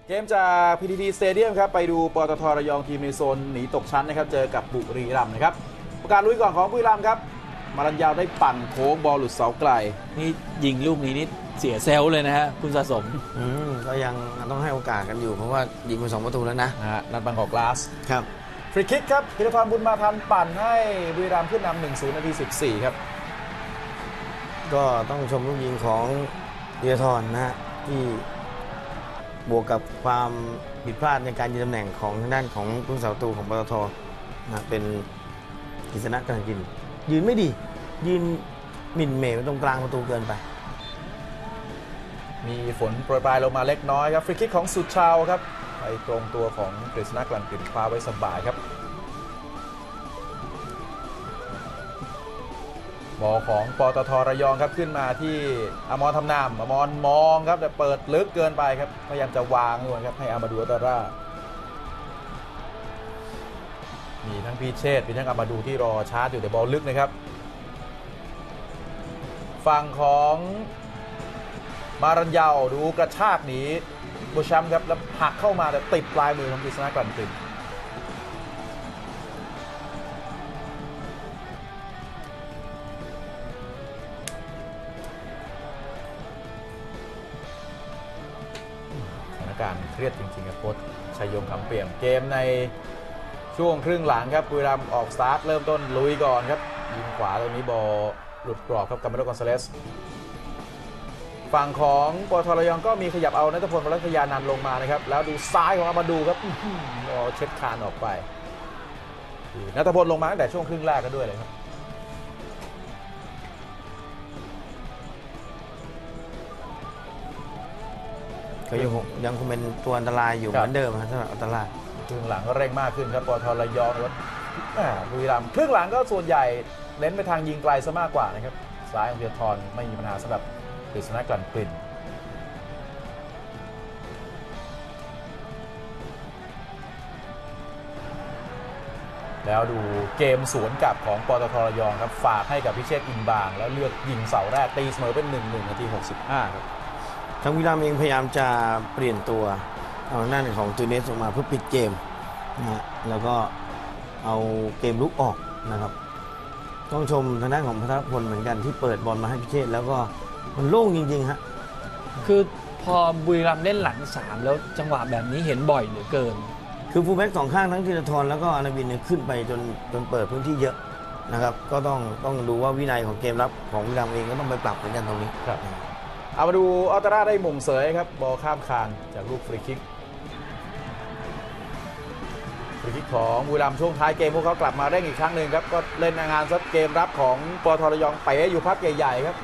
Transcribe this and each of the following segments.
เกมจาก PTT Stadium ครับไปดูปตท.ระยองทีมในโซนหนีตกชั้นนะครับเจอกับบุรีรัมย์นะครับประกาศลุยก่อนของบุรีรัมย์ครับมารัญญาวได้ปั่นโค้งบอลหลุดเสาไกลนี่ยิงลูกนี้นี่เสียเซลล์เลยนะฮะคุณสะสมก็ยังต้องให้โอกาสกันอยู่เพราะว่ายิงไป2 ประตูแล้วนะนัดบางกอกกลาสครับฟรีคิกครับพิรพันธ์บุญมาทันปั่นให้บุรีรัมย์ขึ้นนำ 1-0 นาที 14ครับก็ต้องชมลูกยิงของธีรทรนะฮะที่บวกกับความผิดพลาดในการยืนตำแหน่งของทางด้านของผู้สาประตูของปตท.นะเป็นกฤษณะ กลั่นกินยืนไม่ดียืนหมิ่นเหม่ตรงกลางประตูเกินไปมีฝนโปรยปลายลงมาเล็กน้อยครับฟรีคิกของสุชาวครับไปตรงตัวของกฤษณะ กลั่นกินคว้าไว้สบายครับบอลของปตท.ระยองครับขึ้นมาที่อมรทำนามอมรมองครับแต่เปิดลึกเกินไปครับพยายามจะวางด้วยครับให้อามาดูอัตตาร่ามีทั้งพีเชษมีทั้งอามาดูที่รอชาร์จอยู่แต่บอลลึกนะครับฝั่งของมารัญญาวดูกระชากหนีบูชัมครับแล้วหักเข้ามาแต่ติดปลายมือของกฤษณะ กลั่นกินการเครียดจริงๆครับโค้ชชัยยงคำเปี่ยมเกมในช่วงครึ่งหลังครับบุรีรัมย์ออกสตาร์ทเริ่มต้นลุยก่อนครับยิงขวาตรงนี้บอลหลุดกรอบครับกัมเบโร กอนซาเลสฝั่งของปตท.ระยองก็มีขยับเอาณัฐพล วรัตยานันท์ลงมานะครับแล้วดูซ้ายของอามาดูครับบอลเช็ดคานออกไปณัฐพลลงมาตั้งแต่ช่วงครึ่งแรกก็ด้วยเลยครับก็ยังคงเป็นตัวอันตรายอยู่เหมือนเดิมนะสำหรับอัลตราครึ่งหลังก็เร่งมากขึ้นครับปตท.ระยองแล้วบุรีรัมย์ครึ่งหลังก็ส่วนใหญ่เน้นไปทางยิงไกลซะมากกว่านะครับซ้ายของธีรทรไม่มีปัญหาสำหรับกฤษณะ กลั่นกลิ่นแล้วดูเกมสวนกลับของปตท.ระยองครับฝากให้กับพิเชษฐ์อินบางแล้วเลือกยิงเสาแรกตีเสมอเป็น 1-1 นาที 65ครับทางบุรีรัมย์เองพยายามจะเปลี่ยนตัวเอาหน้าของตูเนสออกมาเพื่อปิดเกมนะแล้วก็เอาเกมลุกออกนะครับต้องชมทางด้านของพัทรพลเหมือนกันที่เปิดบอลมาให้พิเชษแล้วก็มันโล่งจริงๆฮะคือพอบุรีรัมย์เล่นหลัง3แล้วจังหวะแบบนี้เห็นบ่อยเหลือเกินคือฟูลแบ็ก2 ข้างทั้งธีรทรแล้วก็อานาวินเนี่ยขึ้นไปจนเปิดพื้นที่เยอะนะครับก็ต้องดูว่าวินัยของเกมรับของบุรีรัมย์เองก็ต้องไปปรับเหมือนกันตรงนี้ครับเอามาดูอัลตราได้มุมเสยครับบอลข้ามคานจากลูกฟรีคิกของบุรีรัมย์ช่วงท้ายเกมพวกเขากลับมาเร่งอีกครั้งหนึ่งครับก็เล่นงานซัดเกมรับของปตท.ระยองไปอยู่พักใหญ่ๆครับ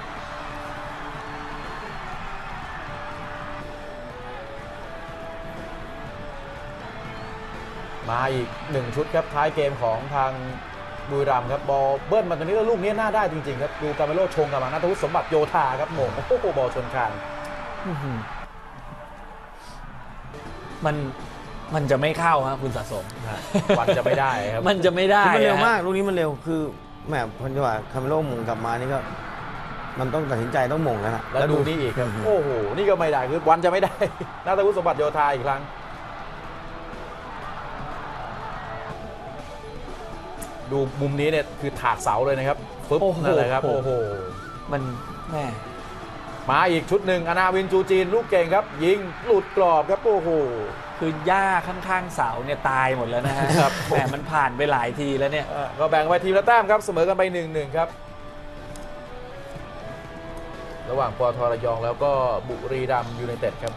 มาอีก1ชุดครับท้ายเกมของทางบุรีรัมย์ครับบอลเบิ้ลมาตรงนี้แล้วลูกนี้น่าได้จริงๆครับดูกาเมโลชงกับมาณัฐวุฒิสมบัติโยธาครับโหม่งโอ้โหบอลชนคานมันจะไม่เข้าครับคุณสะสมวันจะไม่ได้ครับมันจะไม่ได้มันเร็วมากลูกนี้มันเร็วคือแหมพันจังหวะคาเมโลหม่งกลับมานี่ก็มันต้องตัดสินใจต้องหม่งแล้วนะแล้วดูนี่อีกครับโอ้โหนี่ก็ไม่ได้คือวันจะไม่ได้ณัฐวุฒิสมบัติโยธาอีกครั้งดูมุมนี้เนี่ยคือถากเสาเลยนะครับฟึบนั่นแหละครับโอ้โหมันแม่มาอีกชุดหนึ่งอนาวินจูจีนลูกเก่งครับยิงหลุดกรอบครับโอ้โหคือหญ้าข้างๆเสาเนี่ยตายหมดแล้วนะฮะแต่มันผ่านไปหลายทีแล้วเนี่ยก็แบ่งไว้ทีมละแต้มครับเสมอกันไป 1-1 ครับระหว่างปตท.ระยองแล้วก็บุรีรัมย์ยูไนเต็ดครับ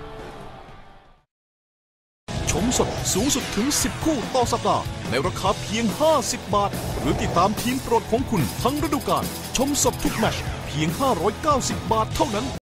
ชมสดสูงสุดถึง10คู่ต่อสัปดาห์ในราคาเพียง50 บาทหรือติดตามทีมโปรดของคุณทั้งฤดูกาลชมสดทุกแมตช์เพียง590 บาทเท่านั้น